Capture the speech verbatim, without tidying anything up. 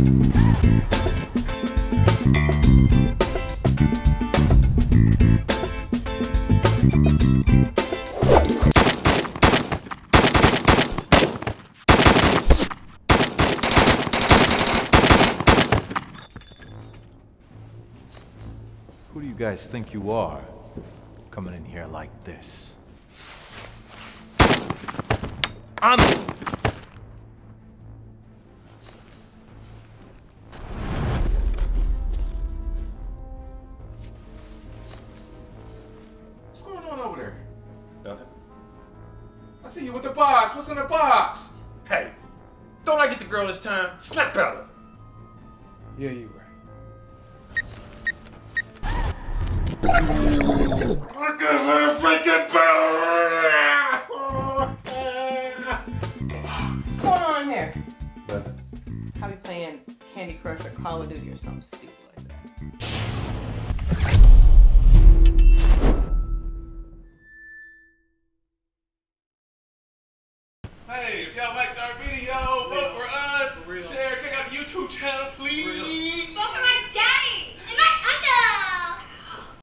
Who do you guys think you are, coming in here like this? I'm... What's going on over there? Nothing. I see you with the box. What's in the box? Hey, don't I get the girl this time? Snap out of it. Yeah, you were. Look at her freaking power! What's going on in here? Nothing. Probably playing Candy Crush or Call of Duty or something stupid like that.